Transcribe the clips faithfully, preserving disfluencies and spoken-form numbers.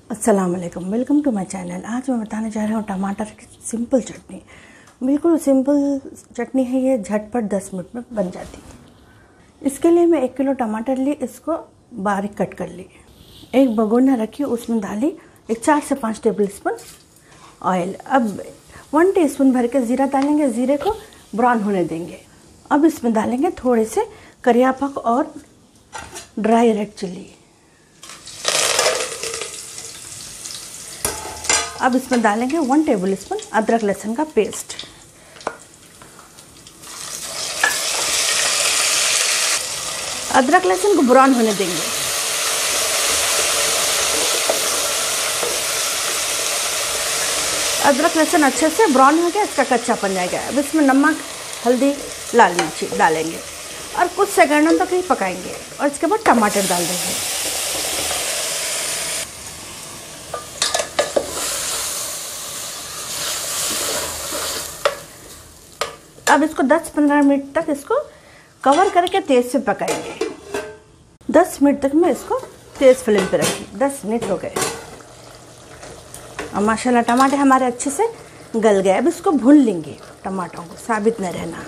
अस्सलाम वालेकुम, welcome to my channel. आज मैं बताने जा रहा हूँ टमाटर की सिंपल चटनी। बिल्कुल सिंपल चटनी है ये, झटपट दस मिनट में बन जाती है। इसके लिए मैं एक किलो टमाटर ली, इसको बारीक कट कर ली। एक भगोना रखी, उसमें डाली एक चार से पाँच टेबल स्पून ऑयल। अब वन टी स्पून भर के ज़ीरा डालेंगे, ज़ीरे को ब्राउन होने देंगे। अब इसमें डालेंगे थोड़े से करियापक और ड्राई रेड चिली। अब इसमें डालेंगे वन टेबल स्पून अदरक लहसुन का पेस्ट। अदरक लहसुन को ब्राउन होने देंगे। अदरक लहसुन अच्छे से ब्राउन हो गया, इसका कच्चापन जाएगा। अब इसमें नमक, हल्दी, लाल मिर्ची डालेंगे और कुछ सेकंडों तक ही पकाएंगे और इसके बाद टमाटर डाल देंगे। अब इसको दस पंद्रह मिनट तक इसको कवर करके तेज़ से पकाएंगे। दस मिनट तक मैं इसको तेज़ फ्लेम पे रखी। दस मिनट हो गए और माशाल्लाह टमाटर हमारे अच्छे से गल गए। अब इसको भून लेंगे, टमाटरों को साबित न रहना।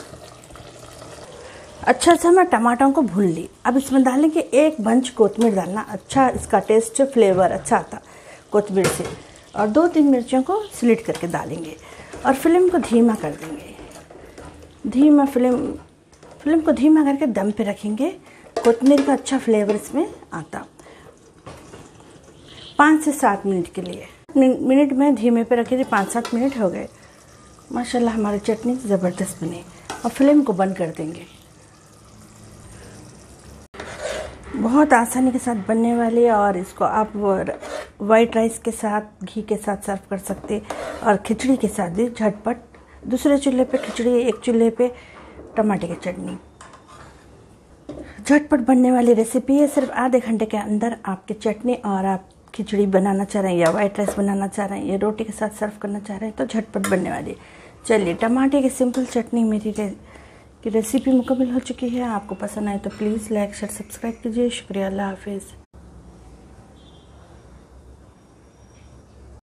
अच्छा से मैं टमाटरों को भून ली। अब इसमें डालेंगे एक बंच कोतमीर डालना, अच्छा इसका टेस्ट फ्लेवर अच्छा आता कोतमीर से। और दो तीन मिर्चियों को स्लिट करके डालेंगे और फ्लेम को धीमा कर देंगे। धीमा फ्लेम फ्लेम को धीमा करके दम पे रखेंगे। कोतमीर का अच्छा फ्लेवर इसमें आता। पाँच से सात मिनट के लिए मिनट में धीमे पे रखे थे। पाँच सात मिनट हो गए। माशाल्लाह हमारी चटनी ज़बरदस्त बनी। और फ्लेम को बंद कर देंगे। बहुत आसानी के साथ बनने वाली है और इसको आप वाइट राइस के साथ, घी के साथ सर्व कर सकते और खिचड़ी के साथ भी झटपट। दूसरे चूल्हे पे खिचड़ी, एक चूल्हे पे टमाटर की चटनी। झटपट बनने वाली रेसिपी है। सिर्फ आधे घंटे के अंदर आपकी चटनी, और आप खिचड़ी बनाना चाह रहे हैं या वाइट राइस बनाना चाह रहे हैं या रोटी के साथ सर्व करना चाह रहे हैं तो झटपट बनने वाली। चलिए, टमाटर की सिंपल चटनी मेरी रे, की रेसिपी मुकम्मल हो चुकी है। आपको पसंद आए तो प्लीज़ लाइक शेयर सब्सक्राइब कीजिए। शुक्रिया, अल्लाह हाफिज़।